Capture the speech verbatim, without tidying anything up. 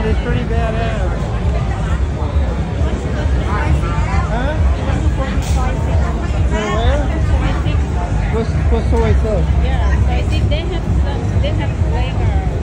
It is pretty badass. Huh? Where? What's, what's the way to? Yeah, so I think they have some, they have flavor.